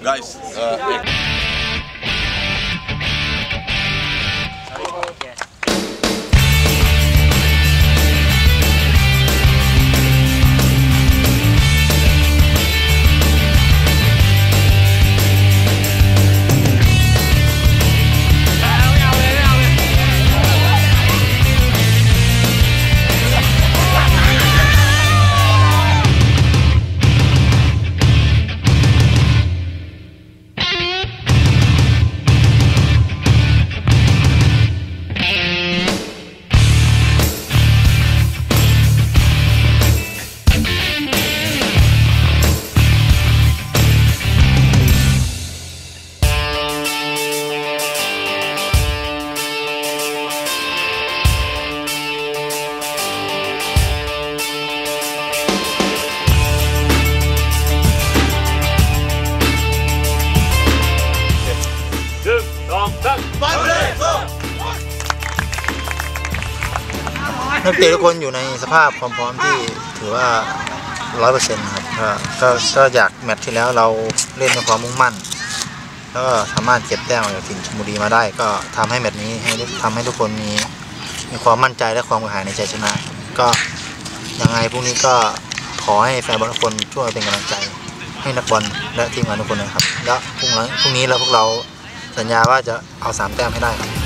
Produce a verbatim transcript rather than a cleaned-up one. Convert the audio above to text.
Nice. Uh, นักเตะทุกคนอยู่ในสภาพความพร้อมที่ถือว่า ร้อยเปอร์เซ็นต์ ครับก็ก็อยากแมตช์ที่แล้วเราเล่นด้วยความมุ่งมั่นแล้วก็สามารถเก็บแต้มจากทีมชลบุรีมาได้ก็ทำให้แมตช์นี้ให้ทำให้ทุกคนมีมีความมั่นใจและความกระหายในใจชนะก็ยังไงพรุ่งนี้ก็ขอให้แฟนบอลทุกคนช่วยเป็นกำลังใจให้นักบอลและทีมงานทุกคนนะครับแล้วพรุ่งนี้พรุ่งนี้เราพวกเราสัญญาว่าจะเอาสามแต้มให้ได้ครับ